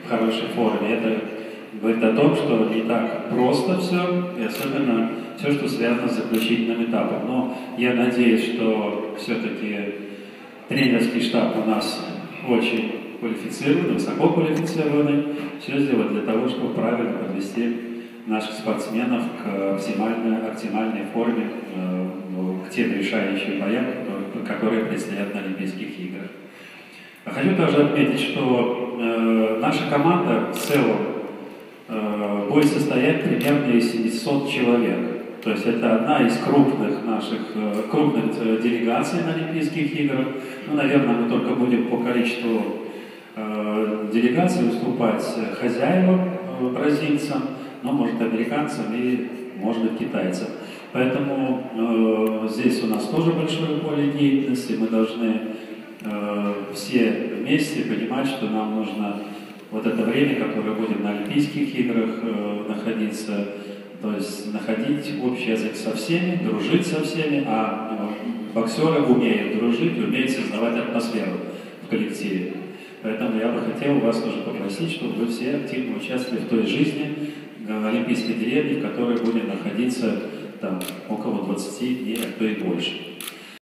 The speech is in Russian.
в хорошей форме. Это говорит о том, что не так просто все, и особенно все, что связано с заключительным этапом. Но я надеюсь, что все-таки тренерский штаб у нас очень квалифицированный, высоко квалифицированный, все сделать для того, чтобы правильно подвести наших спортсменов к оптимальной форме, к тем решающим боям, которые предстоят на Олимпийских играх. Хочу также отметить, что наша команда в целом будет состоять примерно из 700 человек. То есть это одна из крупных делегаций на Олимпийских играх. Ну, наверное, мы только будем по количеству делегаций уступать хозяевам, бразильцам, но, может, американцам и, может быть, китайцам. Поэтому здесь у нас тоже большое поле деятельности. Мы должны все вместе понимать, что нам нужно вот это время, которое будем на Олимпийских играх находиться, то есть находить общий язык со всеми, дружить со всеми, а боксеры умеют дружить, умеют создавать атмосферу в коллективе. Поэтому я бы хотел вас тоже попросить, чтобы вы все активно участвовали в той жизни олимпийской деревни, в которой будем находиться там около 20 дней, а то и больше.